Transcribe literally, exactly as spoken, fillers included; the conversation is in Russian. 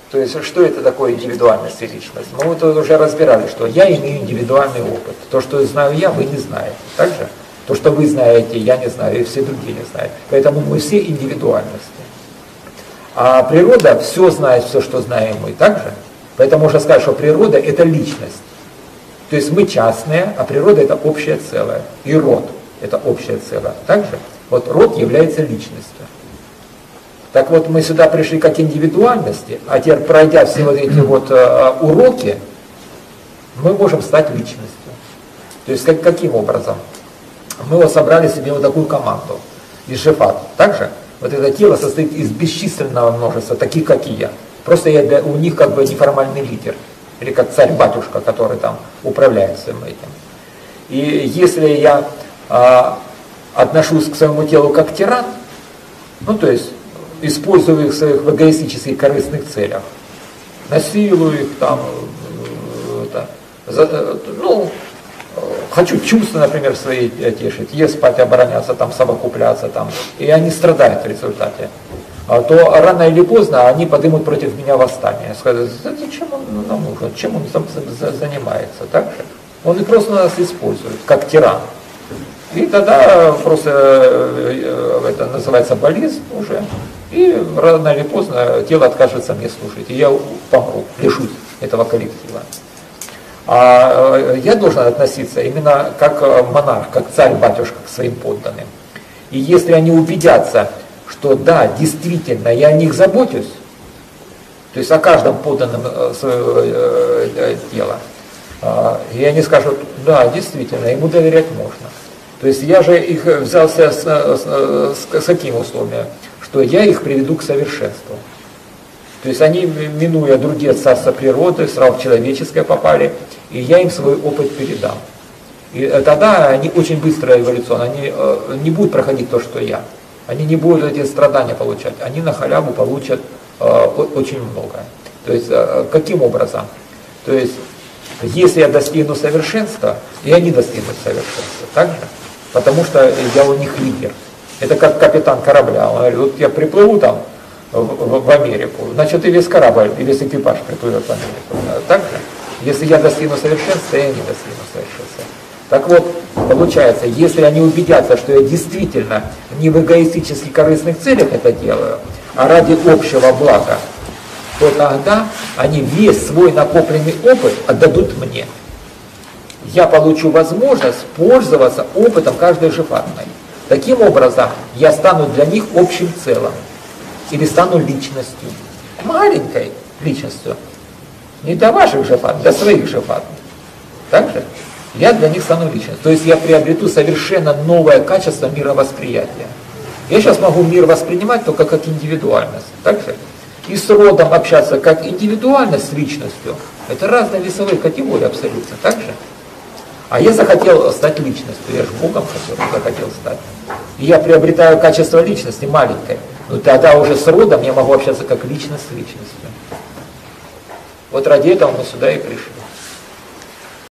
То есть, что это такое индивидуальность и личность? Мы вот уже разбирали, что я имею индивидуальный опыт. То, что знаю я, вы не знаете. Так же? То, что вы знаете, я не знаю, и все другие не знают. Поэтому мы все индивидуальности. А природа все знает, все, что знаем мы. Так же? Поэтому можно сказать, что природа – это личность. То есть мы частные, а природа – это общее целое. И род – это общее целое. Так же? Вот род является личностью. Так вот, мы сюда пришли как индивидуальности, а теперь, пройдя все вот эти вот э, уроки, мы можем стать личностью. То есть, как, каким образом? Мы вот собрали себе вот такую команду из шефат. Также вот это тело состоит из бесчисленного множества, таких как и я. Просто я для, у них как бы неформальный лидер, или как царь-батюшка, который там управляет всем этим. И если я э, отношусь к своему телу как тиран, ну то есть, использую их в своих эгоистических корыстных целях, насилую их там, это, за, ну, хочу чувства, например, свои тешить, есть спать, обороняться, там, совокупляться, там, и они страдают в результате, то рано или поздно они поднимут против меня восстание, скажут, зачем он нам нужен, чем он занимается, так же? Он и просто нас использует, как тиран. И тогда просто это называется болезнь уже. И рано или поздно тело откажется мне слушать. И я помру, лишусь этого коллектива. А я должен относиться именно как монарх, как царь-батюшка к своим подданным. И если они убедятся, что да, действительно, я о них забочусь, то есть о каждом подданном своего тела, и они скажут, да, действительно, ему доверять можно. То есть я же их взялся с, с, с, с каким условием? Что я их приведу к совершенству. То есть они, минуя другие царства природы, сразу в человеческое попали, и я им свой опыт передам. И тогда они очень быстро эволюционно, они не будут проходить то, что я. Они не будут эти страдания получать, они на халяву получат очень много. То есть каким образом? То есть если я достигну совершенства, и они достигнут совершенства. Так же? Потому что я у них лидер. Это как капитан корабля. Он говорит, вот я приплыву там в, в, в Америку, значит и весь корабль, и весь экипаж приплывет в Америку. Так же? Если я достигну совершенства, и они достигнут совершенства. Так вот, получается, если они убедятся, что я действительно не в эгоистически корыстных целях это делаю, а ради общего блага, то тогда они весь свой накопленный опыт отдадут мне. Я получу возможность пользоваться опытом каждой шифатной. Таким образом, я стану для них общим целым. Или стану личностью. Маленькой личностью. Не для ваших шифат, для своих шифат. Так же? Я для них стану личностью. То есть я приобрету совершенно новое качество мировосприятия. Я сейчас могу мир воспринимать только как индивидуальность. Так же? И с родом общаться как индивидуальность с личностью. Это разные весовые категории абсолютно. Так же? А я захотел стать личностью, я же Богом хотел, захотел стать. И я приобретаю качество личности маленькое. Но тогда уже с родом я могу общаться как личность с личностью. Вот ради этого мы сюда и пришли.